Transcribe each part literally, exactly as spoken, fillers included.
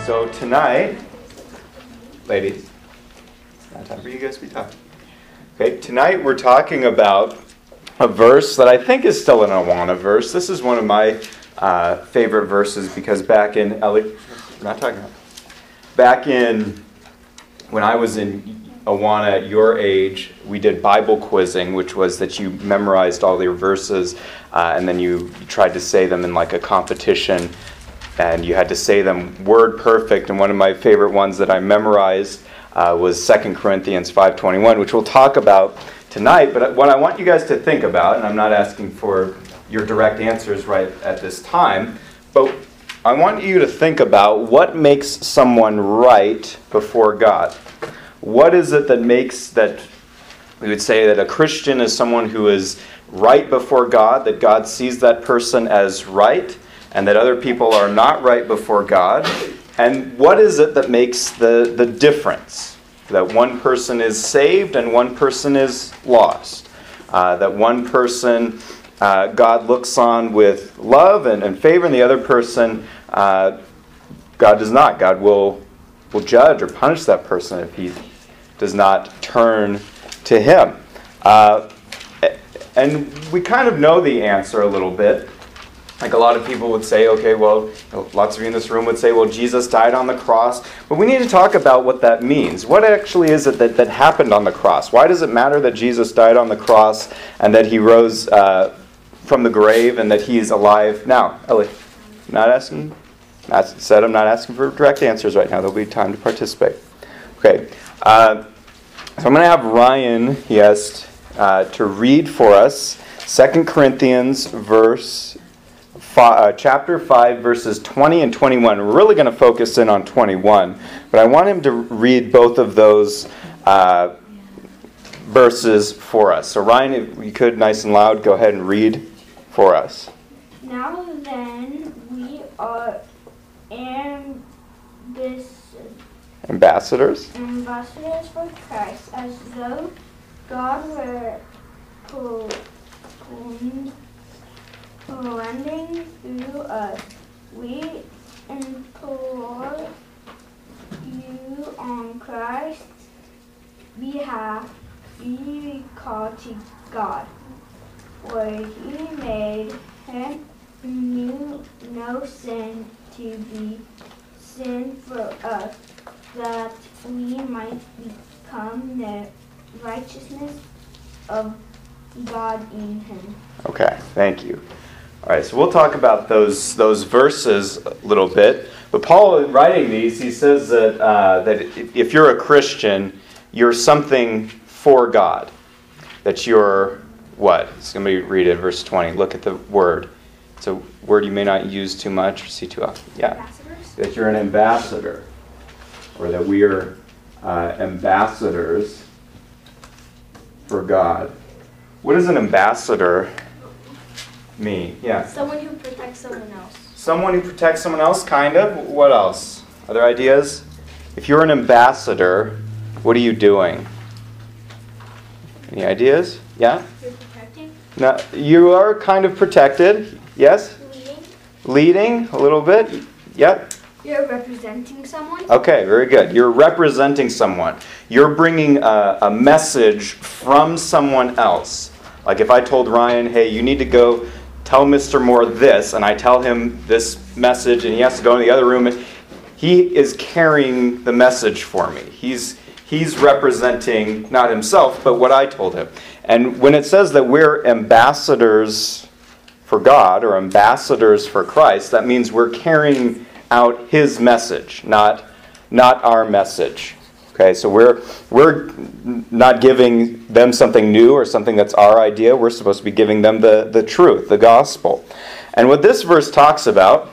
So tonight, ladies, it's not time for you guys to be talking. Okay, tonight we're talking about a verse that I think is still an Awana verse. This is one of my uh, favorite verses because back in Eli- we're not talking about back in when I was in Awana at your age, we did Bible quizzing, which was that you memorized all your verses uh, and then you, you tried to say them in like a competition, and you had to say them word perfect. And one of my favorite ones that I memorized uh, was Second Corinthians five twenty-one, which we'll talk about tonight. But what I want you guys to think about, and I'm not asking for your direct answers right at this time, but I want you to think about what makes someone right before God. What is it that makes that we would say that a Christian is someone who is right before God, that God sees that person as right, and that other people are not right before God? And what is it that makes the, the difference? That one person is saved and one person is lost. Uh, that one person uh, God looks on with love and, and favor, and the other person uh, God does not. God will will judge or punish that person if he does not turn to Him. Uh, and we kind of know the answer a little bit. Like a lot of people would say, okay, well, lots of you in this room would say, well, Jesus died on the cross. But we need to talk about what that means. What actually is it that, that happened on the cross? Why does it matter that Jesus died on the cross and that He rose uh, from the grave and that He's alive now? Ellie, not asking? Not said I'm not asking for direct answers right now. There'll be time to participate. Okay. Uh, so I'm going to have Ryan, he asked, uh, to read for us Second Corinthians verse five, uh, chapter five, verses twenty and twenty-one. We're really going to focus in on twenty-one, but I want him to read both of those uh, verses for us. So Ryan, if you could, nice and loud, go ahead and read for us. Now then, we are ambis- ambassadors. ambassadors for Christ, as though God were lending through us. We implore you on Christ's behalf, be called to God, for He made Him knew no sin to be sin for us, that we might become the righteousness of God in Him. Okay, thank you. All right, so we'll talk about those those verses a little bit. But Paul, in writing these, he says that uh, that if you're a Christian, you're something for God. That you're what? So let me read it, verse twenty. Look at the word. It's a word you may not use too much or see too often. Yeah. Ambassadors? That you're an ambassador. Or that we are uh, ambassadors for God. What does an ambassador mean? Yeah. Someone who protects someone else. Someone who protects someone else, kind of. What else? Other ideas? If you're an ambassador, what are you doing? Any ideas? Yeah? You're protecting? No, you are kind of protected. Yes? Leading? Leading a little bit. Yep. You're representing someone? Okay, very good. You're representing someone. You're bringing a, a message from someone else. Like if I told Ryan, hey, you need to go tell Mister Moore this, and I tell him this message, and he has to go in the other room, and he is carrying the message for me. He's he's representing not himself, but what I told him. And when it says that we're ambassadors for God, or ambassadors for Christ, that means we're carrying out His message, not not our message. Okay, so we're we're not giving them something new or something that's our idea. We're supposed to be giving them the, the truth, the gospel. And what this verse talks about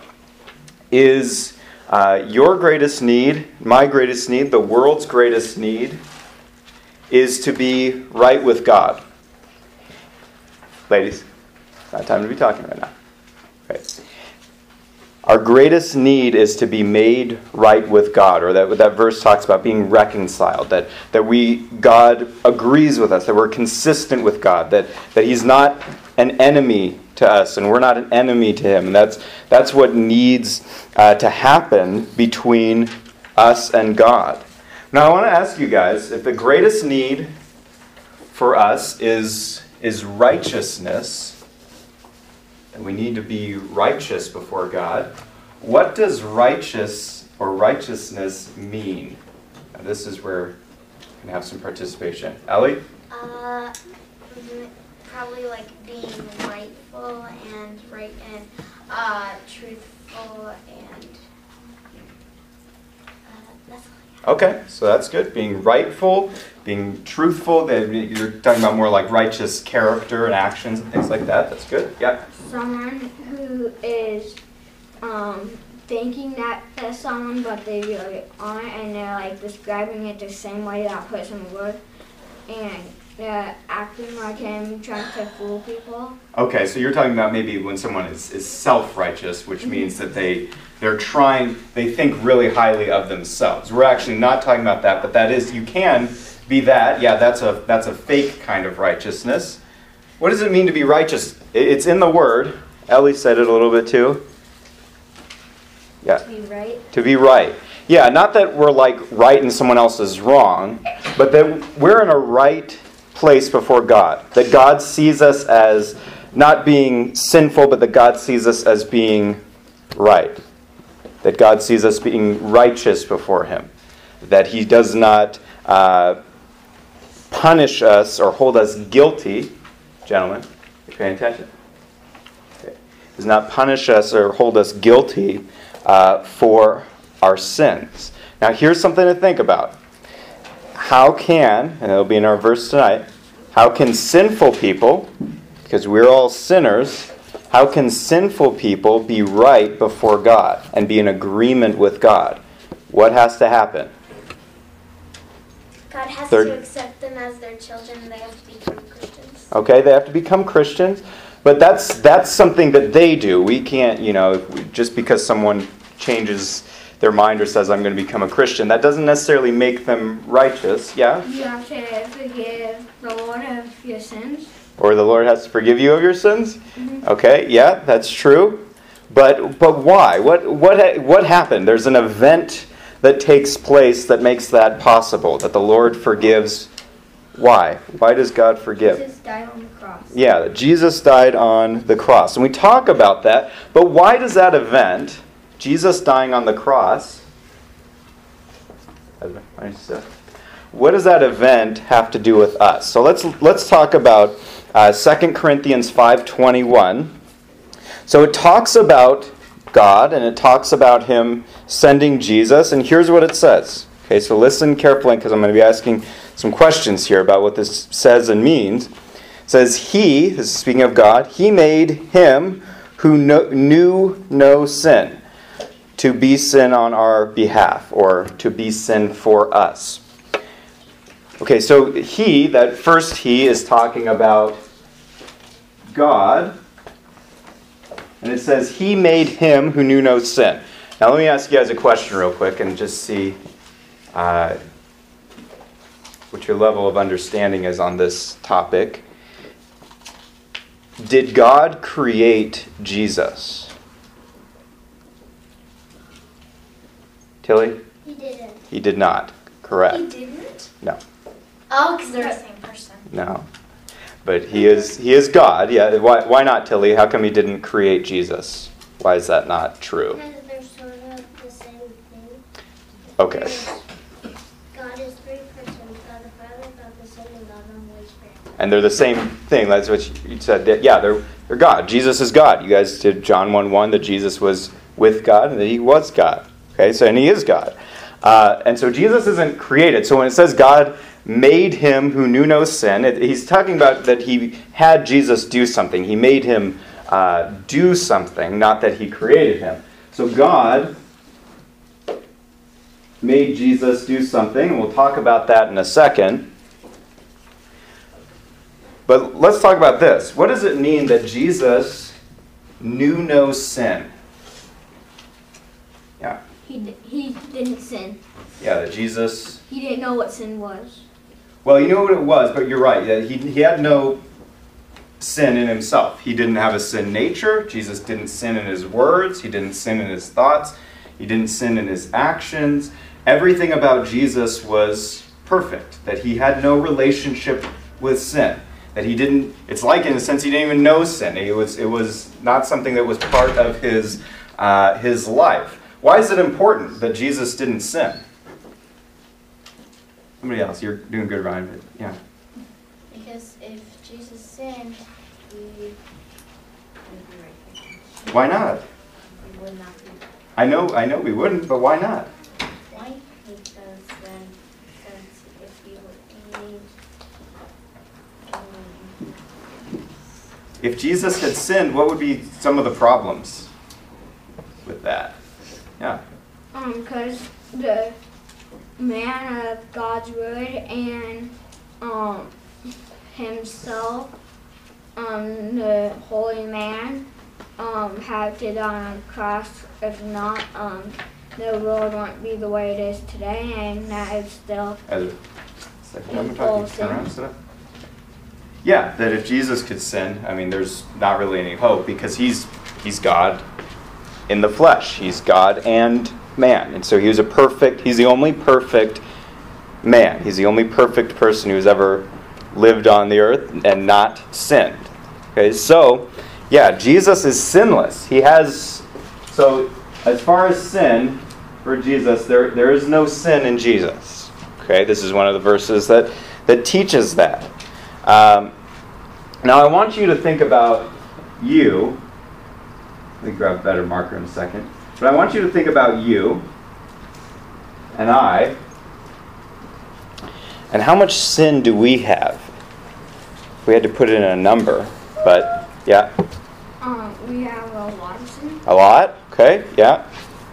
is uh, your greatest need, my greatest need, the world's greatest need, is to be right with God. Ladies, it's not time to be talking right now. Okay. Our greatest need is to be made right with God, or that that verse talks about being reconciled, that, that we God agrees with us, that we're consistent with God, that, that He's not an enemy to us, and we're not an enemy to him. And that's that's what needs uh, to happen between us and God. Now I want to ask you guys, if the greatest need for us is is righteousness, and we need to be righteous before God, what does righteous or righteousness mean? Now this is where we can have some participation. Ellie? Uh, probably like being rightful and right and uh, truthful and uh, that's all I got. Okay, so that's good. Being rightful, being truthful. You're talking about more like righteous character and actions and things like that. That's good. Yeah. Someone who is um, thinking that they're someone, but they really aren't, and they're like describing it the same way that person would, and they're acting like him, trying to fool people. Okay, so you're talking about maybe when someone is, is self-righteous, which mm-hmm. means that they they're trying, they think really highly of themselves. We're actually not talking about that, but that is, you can be that. Yeah, that's a that's a fake kind of righteousness. What does it mean to be righteous? It's in the Word. Ellie said it a little bit too. Yeah. To be right. To be right. Yeah, not that we're like right and someone else is wrong, but that we're in a right place before God. That God sees us as not being sinful, but that God sees us as being right. That God sees us being righteous before Him. That He does not uh, punish us or hold us guilty. Gentlemen, you paying attention? Okay. Does not punish us or hold us guilty uh, for our sins. Now here's something to think about. How can, and it'll be in our verse tonight, how can sinful people, because we're all sinners, how can sinful people be right before God and be in agreement with God? What has to happen? God has Third. to accept them as their children, and they have to become Christians. Okay, they have to become Christians, but that's that's something that they do. We can't, you know, just because someone changes their mind or says, I'm going to become a Christian, that doesn't necessarily make them righteous. Yeah? You have to forgive the Lord of your sins. Or the Lord has to forgive you of your sins? Mm-hmm. Okay, yeah, that's true. But but why? What what what happened? There's an event that takes place that makes that possible, that the Lord forgives. Why? Why does God forgive? Jesus died on the cross. Yeah, that Jesus died on the cross. And we talk about that, but why does that event, Jesus dying on the cross, what does that event have to do with us? So let's let's talk about uh, Second Corinthians five twenty-one. So it talks about God, and it talks about Him sending Jesus, and here's what it says. Okay, so listen carefully, because I'm going to be asking some questions here about what this says and means. It says, He, this is speaking of God, He made Him who no, knew no sin to be sin on our behalf, or to be sin for us. Okay, so He, that first He is talking about God. And it says, He made Him who knew no sin. Now let me ask you guys a question real quick and just see uh, what your level of understanding is on this topic. Did God create Jesus? Tilly? He didn't. He did not. Correct. He didn't? No. Oh, because they're the same person. No. But he is he is God. Yeah. Why why not, Tilly? How come He didn't create Jesus? Why is that not true? Because they're sort of the same thing. Okay. God is three persons: God the Father, God the Son, and God the Holy Spirit. And they're the same thing. That's what you said. Yeah, they're they're God. Jesus is God. You guys did John one one that Jesus was with God and that He was God. Okay, so and He is God. Uh, and so Jesus isn't created. So when it says God made Him who knew no sin, it, He's talking about that He had Jesus do something. He made Him uh, do something, not that He created Him. So God made Jesus do something, and we'll talk about that in a second. But let's talk about this. What does it mean that Jesus knew no sin? Yeah. He, d- he didn't sin. Yeah, that Jesus... He didn't know what sin was. Well, you know what it was, but you're right. That he he had no sin in himself. He didn't have a sin nature. Jesus didn't sin in his words. He didn't sin in his thoughts. He didn't sin in his actions. Everything about Jesus was perfect, that he had no relationship with sin. That he didn't, it's like in a sense he didn't even know sin. It was, it was not something that was part of his, uh, his life. Why is it important that Jesus didn't sin? Somebody else, you're doing good, Ryan. But yeah. Because if Jesus sinned, we would be right. Why not? We would not be. I know, I know we wouldn't, but why not? Why? Because then, since if you were eating, um, If Jesus had sinned, what would be some of the problems with that? Yeah. Um, because the man of God's word and um himself, um, the holy man, um, had to die on a cross. If not, um, the world wouldn't be the way it is today, and that is still As a, second time we're Full talking, turn sin. around, sit up. Yeah, that if Jesus could sin, I mean, there's not really any hope because he's he's God in the flesh. He's God and man, and so he was a perfect. He's the only perfect man. He's the only perfect person who's ever lived on the earth and not sinned. Okay, so yeah, Jesus is sinless. He has so as far as sin for Jesus, there there is no sin in Jesus. Okay, this is one of the verses that that teaches that. Um, now I want you to think about you. Let me grab a better marker in a second. But I want you to think about you and I and how much sin do we have? We had to put it in a number, but yeah. um we have a lot of sin. A lot? Okay, yeah.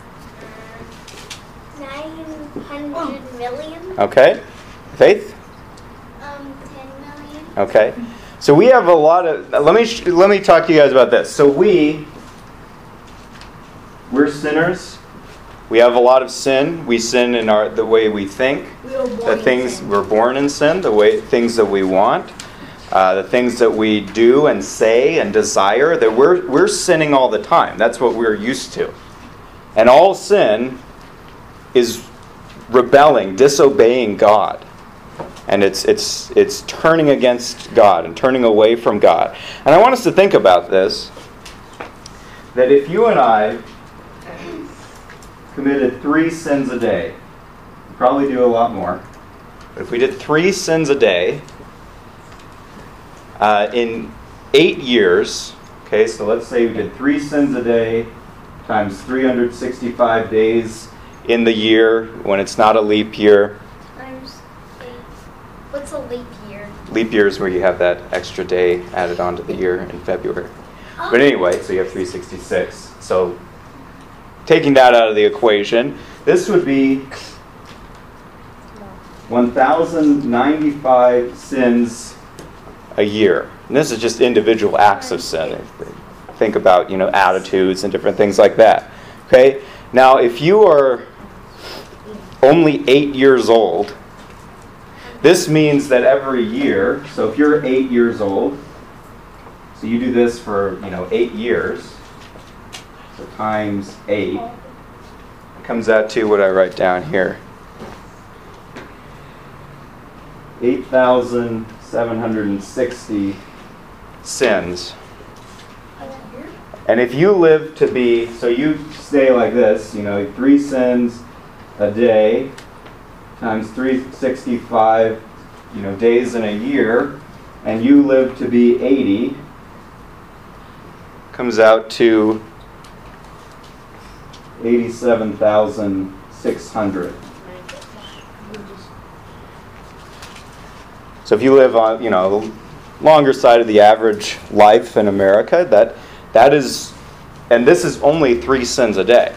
nine hundred million? Okay. Faith? Um, ten million? Okay. So we have a lot of let me sh- let me talk to you guys about this. So we we're sinners. We have a lot of sin. We sin in our the way we think. We were born The in things sin. we're born in sin, the way things that we want, uh, the things that we do and say and desire, that we're we're sinning all the time. That's what we're used to. And all sin is rebelling, disobeying God. And it's it's it's turning against God and turning away from God. And I want us to think about this, that if you and I committed three sins a day, we'd probably do a lot more. But if we did three sins a day, uh, in eight years, okay, so let's say we did three sins a day times three hundred sixty-five days in the year when it's not a leap year. Times eight. What's a leap year? Leap year is where you have that extra day added onto the year in February. But anyway, so you have three hundred sixty-six. So taking that out of the equation, this would be one thousand ninety-five sins a year. And this is just individual acts of sin. Think about, you know, attitudes and different things like that. Okay? Now, if you are only eight years old, this means that every year, so if you're eight years old, so you do this for, you know, eight years, so times eight, comes out to what I write down here. eight thousand seven hundred sixty sins. And if you live to be, so you stay like this, you know, three sins a day times three hundred sixty-five, you know, days in a year, and you live to be eighty, comes out to eighty-seven thousand six hundred. So if you live on, you know, the longer side of the average life in America, that that is, and this is only three sins a day.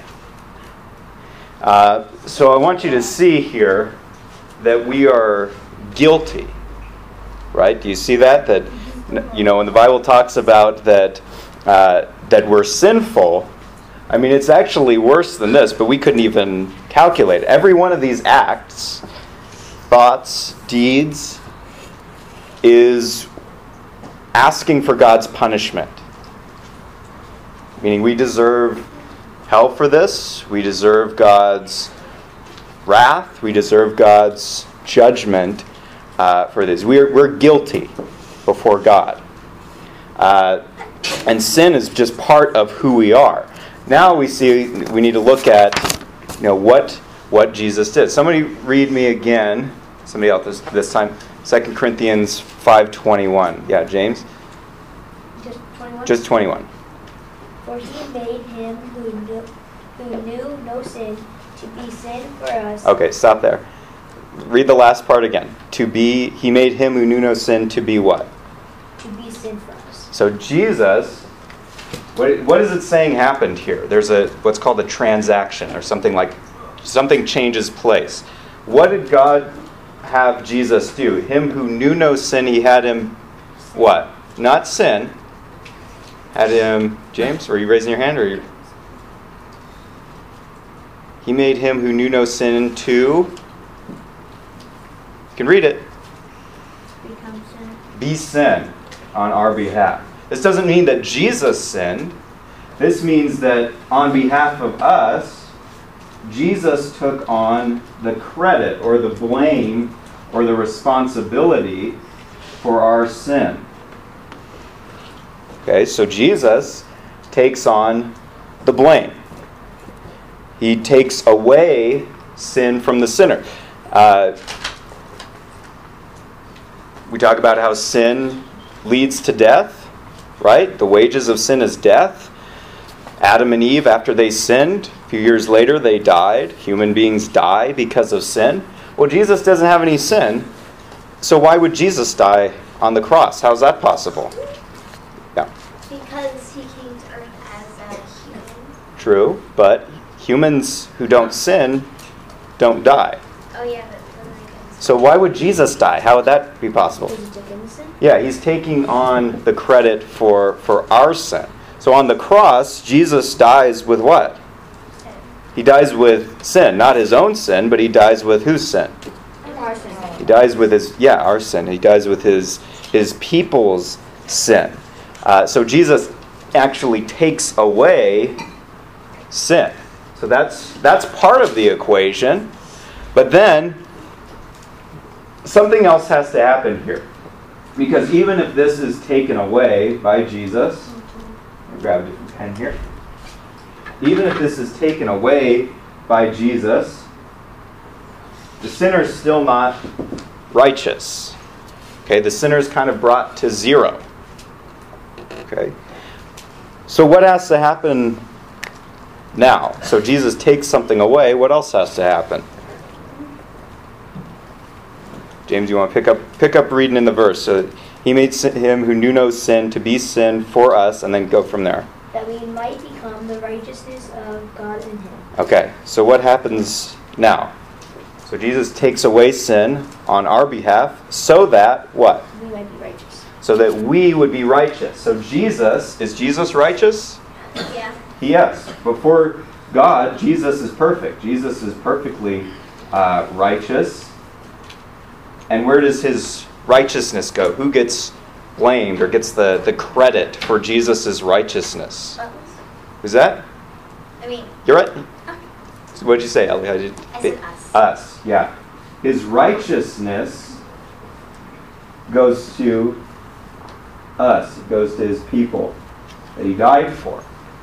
Uh, so I want you to see here that we are guilty, right? Do you see that? That, you know, when the Bible talks about that, uh, that we're sinful, I mean, it's actually worse than this, but we couldn't even calculate it. Every one of these acts, thoughts, deeds, is asking for God's punishment. Meaning we deserve hell for this. We deserve God's wrath. We deserve God's judgment uh, for this. We're, we're guilty before God. Uh, and sin is just part of who we are. Now we see we need to look at, you know, what what Jesus did. Somebody read me again. Somebody else this, this time. Second Corinthians five twenty-one. Yeah, James. Just twenty-one? Just twenty-one. For he made him who knew, who knew no sin to be sin for us. Okay, stop there. Read the last part again. To be, he made him who knew no sin to be what? To be sin for us. So Jesus, what, what is it saying happened here? There's a what's called a transaction or something like, something changes place. What did God have Jesus do? Him who knew no sin, he had him what? Not sin. Had him, James, were you raising your hand? Or you? He made him who knew no sin to, you can read it, Become sin. be sin on our behalf. This doesn't mean that Jesus sinned. This means that on behalf of us, Jesus took on the credit or the blame or the responsibility for our sin. Okay, so Jesus takes on the blame. He takes away sin from the sinner. Uh, we talk about how sin leads to death, right? The wages of sin is death. Adam and Eve, after they sinned, a few years later, they died. Human beings die because of sin. Well, Jesus doesn't have any sin, so why would Jesus die on the cross? How is that possible? Yeah. Because he came to earth as a human. True, but humans who don't sin don't die. Oh yeah, but then I guess. So why would Jesus die? How would that be possible? Because he took in the sin? Yeah, he's taking on the credit for, for our sin. So on the cross, Jesus dies with what? Sin. He dies with sin. Not his own sin, but he dies with whose sin? Our sin. He dies with his, yeah, our sin. He dies with his, his people's sin. Uh, so Jesus actually takes away sin. So that's that's part of the equation. But then, something else has to happen here. Because even if this is taken away by Jesus, I'll grab a different pen here. Even if this is taken away by Jesus, the sinner is still not righteous. Okay, the sinner is kind of brought to zero. Okay. So what has to happen now? So Jesus takes something away. What else has to happen? James, you want to pick up pick up reading in the verse. So he made sin, him who knew no sin to be sin for us, and then go from there. That we might become the righteousness of God in him. Okay, so what happens now? So Jesus takes away sin on our behalf so that what? We might be righteous. So that we would be righteous. So Jesus, is Jesus righteous? Yeah. Yes. Before God, Jesus is perfect. Jesus is perfectly uh, righteous. And where does his righteousness go? Who gets blamed or gets the, the credit for Jesus' righteousness? Us. Who's that? I mean, You're right. So what did you say, Ellie? How did you, I said us. Us, yeah. His righteousness goes to us. It goes to his people that he died for.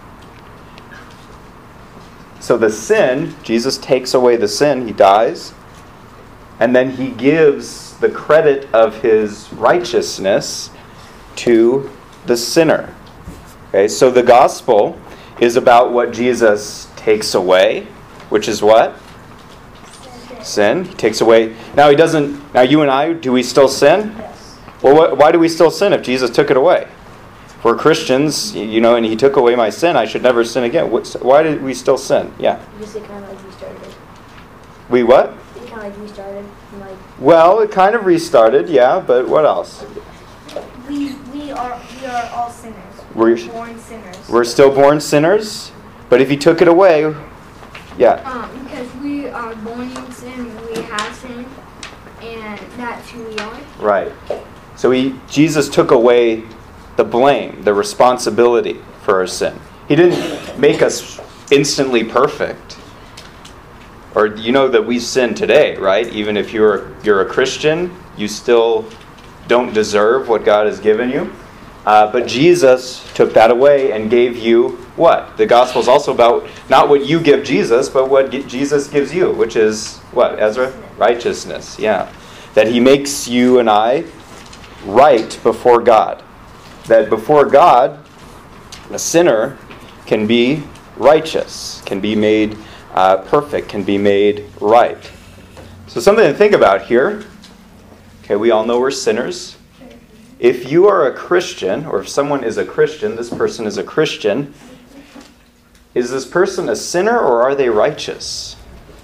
So the sin, Jesus takes away the sin, he dies, and then he gives the credit of his righteousness to the sinner. Okay, so the gospel is about what Jesus takes away, which is what? Sin. He takes away. Now he doesn't. Now you and I, do we still sin? Yes. Well, what, why do we still sin if Jesus took it away? If we're Christians, you know, and he took away my sin, I should never sin again. What's, why did we still sin? Yeah. Because it kind of like restarted. We what? It kind of like restarted. Like Well, it kind of restarted, yeah, but what else? We we are we are all sinners. We're- We're born sinners. We're still born sinners, but if he took it away, yeah. Um, because we are born in sin, we have sin, and that's who we are. Right. So he Jesus took away the blame, the responsibility for our sin. He didn't make us instantly perfect. Or you know that we sin today, right? Even if you're you're a Christian, you still don't deserve what God has given you. Uh, but Jesus took that away and gave you what? The gospel is also about not what you give Jesus, but what Jesus gives you, which is what, Ezra? Righteousness, yeah. That he makes you and I right before God. That before God, a sinner can be righteous, can be made uh, perfect, can be made right. So something to think about here. Okay, we all know we're sinners. If you are a Christian, or if someone is a Christian, this person is a Christian, is this person a sinner or are they righteous?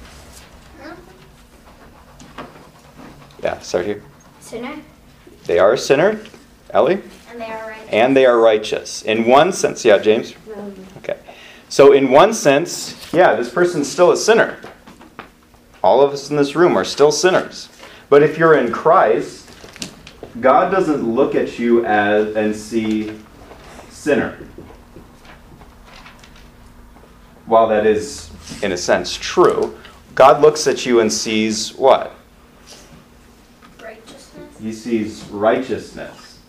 Yeah, start here. Sinner. They are a sinner, Ellie? And they are right. And they are righteous. In one sense, yeah, James? Okay. So in one sense, yeah, this person's still a sinner. All of us in this room are still sinners. But if you're in Christ, God doesn't look at you as and see sinner. While that is, in a sense, true, God looks at you and sees what? Righteousness. He sees righteousness.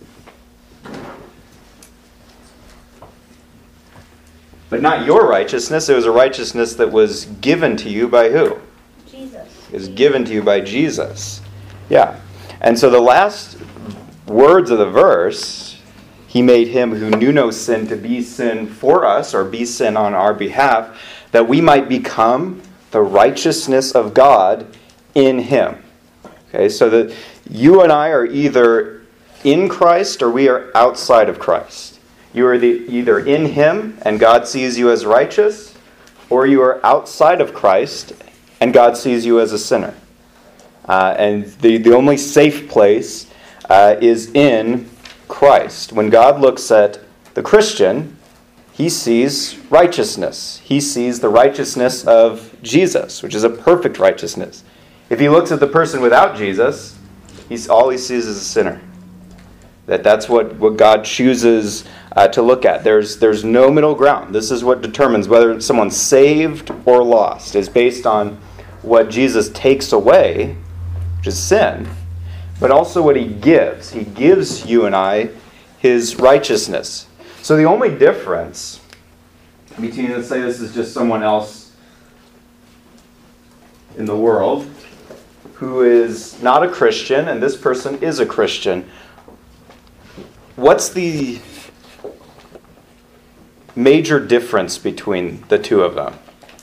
But not your righteousness. It was a righteousness that was given to you by who? Jesus. It was given to you by Jesus. Yeah. And so the last words of the verse, he made him who knew no sin to be sin for us, or be sin on our behalf, that we might become the righteousness of God in him. Okay, so that you and I are either in Christ or we are outside of Christ. You are the, either in him and God sees you as righteous, or you are outside of Christ and God sees you as a sinner. Uh, and the, the only safe place uh, is in Christ. When God looks at the Christian, he sees righteousness. He sees the righteousness of Jesus, which is a perfect righteousness. If he looks at the person without Jesus, he's all he sees is a sinner. That that's what, what God chooses uh, to look at. There's there's no middle ground. This is what determines whether someone's saved or lost, is based on what Jesus takes away, which is sin, but also what he gives. He gives you and I his righteousness. So the only difference between, let's say this is just someone else in the world who is not a Christian, and this person is a Christian. What's the major difference between the two of them?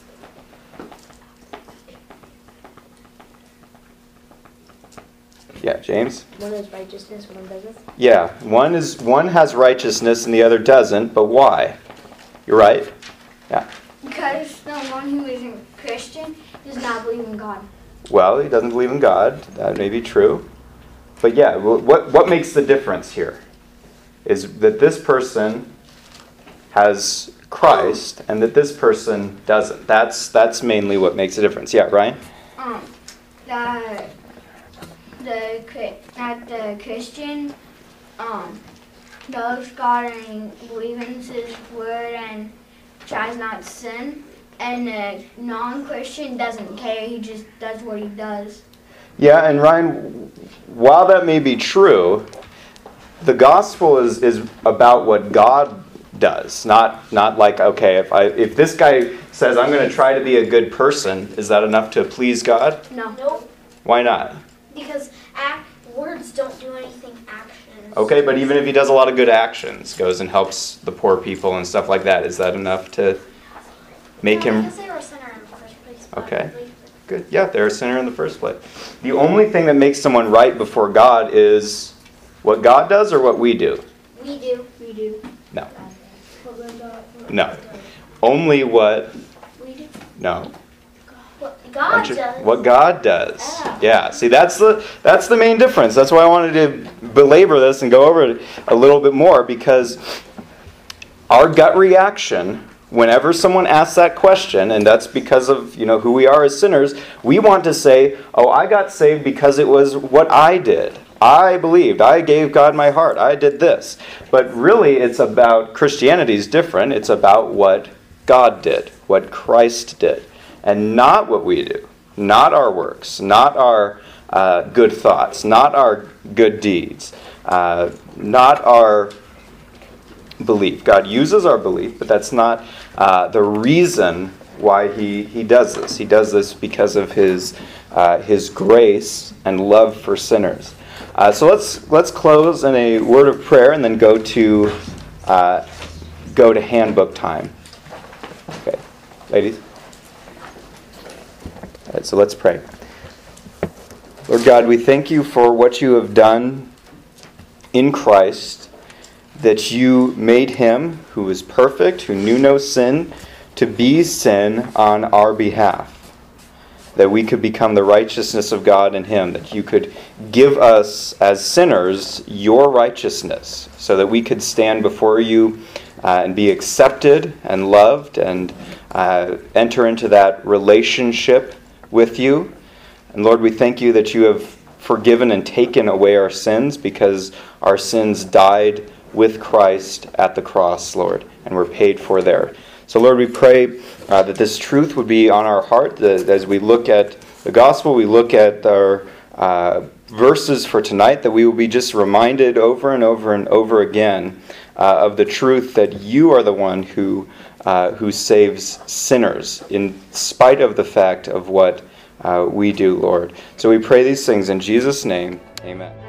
Yeah, James? One is righteousness, one doesn't. Yeah, one is one has righteousness and the other doesn't, but why? You're right. Yeah. Because the one who isn't Christian does not believe in God. Well, he doesn't believe in God. That may be true. But yeah, what what makes the difference here is that this person has Christ and that this person doesn't. That's that's mainly what makes the difference. Yeah, Ryan? Um, the the Chri- not the Christian um loves God and believes His word and tries not to sin, and the non-Christian doesn't care. He just does what he does. Yeah, and Ryan, while that may be true, the gospel is, is about what God does, not not like, okay, if I if this guy says I'm going to try to be a good person, is that enough to please God? No. Nope. Why not? Because act, words don't do anything. Actions. Okay, but even if he does a lot of good actions, goes and helps the poor people and stuff like that, is that enough to make No, him... Because they were a sinner in the first place. Okay. probably. Good. Yeah, they're a sinner in the first place. The only thing that makes someone right before God is what God does or what we do? We do. We do. No. No. Only what... We do. No. What Why God don't you- does. What God does. Oh. Yeah. See, that's the that's the main difference. That's why I wanted to belabor this and go over it a little bit more, because our gut reaction whenever someone asks that question, and that's because of, you know, who we are as sinners, we want to say, "Oh, I got saved because it was what I did." I believed. I gave God my heart. I did this. But really, it's about, Christianity is different. It's about what God did, what Christ did, and not what we do, not our works, not our uh, good thoughts, not our good deeds, uh, not our belief. God uses our belief, but that's not uh, the reason why he, he does this. He does this because of his uh, his grace and love for sinners. Uh, so let's let's close in a word of prayer and then go to uh, go to handbook time. Okay, ladies. All right, so let's pray. Lord God, we thank you for what you have done in Christ, that you made him who is perfect, who knew no sin, to be sin on our behalf, that we could become the righteousness of God in him, that you could give us as sinners your righteousness, so that we could stand before you uh, and be accepted and loved and uh, enter into that relationship with you. And Lord, we thank you that you have forgiven and taken away our sins, because our sins died with Christ at the cross, Lord, and were paid for there. So Lord, we pray uh, that this truth would be on our heart, that as we look at the gospel, we look at our uh, verses for tonight, that we will be just reminded over and over and over again uh, of the truth that you are the one who uh, who saves sinners, in spite of the fact of what uh, we do, Lord. So we pray these things in Jesus' name. Amen.